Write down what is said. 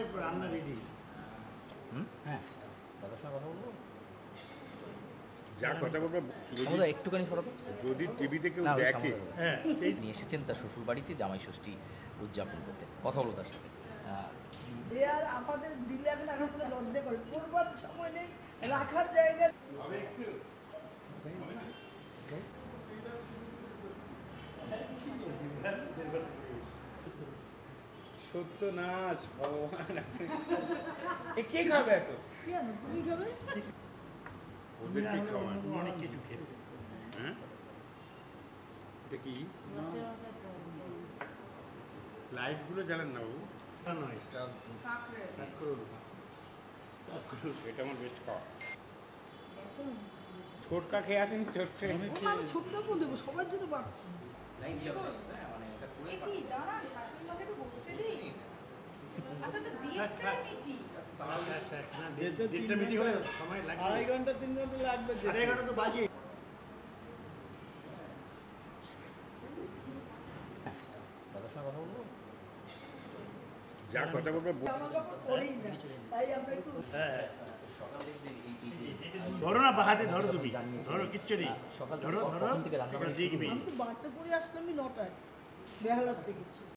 রান্না রেডি। হ্যাঁ দাদার সঙ্গে কথা বলবো। যা কথা বলবো আমাদের একটুখানি সরাতো। যদি টিভিতে কেউ না, ওই দেখে সামনে দাও। হ্যাঁ নিয়ে এসেছেন তার শ্বশুর বাড়িতে জামাই ষষ্ঠী উদযাপন করতে, কথা বলবো তার সাথে। এ আর আমাদের দিলে এখন এখন করে লজ্জা করে করবার সময় নেই, রাখার জায়গা। সত্যনাশ ভগবান, এ কে খাবে এত? কেন তুমি খাবে? ওদেরকে খাওয়ান। অনেক কিছু খেতে। হ্যাঁ এটা কি লাইটগুলো জ্বালান না বাবু। তা নয় কাকরোল। এটা আমার বেস্ট খাওয়া। ছোটকা খেয়ে আসেন ছোট্ট। আমি ছোট্ট করে দেবো, সবার জন্য পাচ্ছি। লাইট যাবে, হ্যাঁ, মানে ওটা পুরো এ কি দাঁড়ান, শাশুড়ি মাকে একটু বসতে দিই। আপনাদের দেড়টা মিটিং। দেড়টা মিটিং হলে সময় লাগে। 2.5 ঘন্টা 3 ঘন্টা লাগবে। 2.5 ঘন্টা তো বাজে। দাদার সঙ্গে কথা বলবো। যা কথা বলবো জামা কাপড় পরেই না, তাই আমরা একটু হ্যাঁ সকাল থেকে ধরো না, হাতে ধরো তুমি, ধরো কিচ্ছু নেই। সকাল ধরো ধরো কখন থেকে রান্না বান্না শুরু দেখবি। আমি তো বাচ্চা করে আসলাম 9টায় বেহালার থেকে।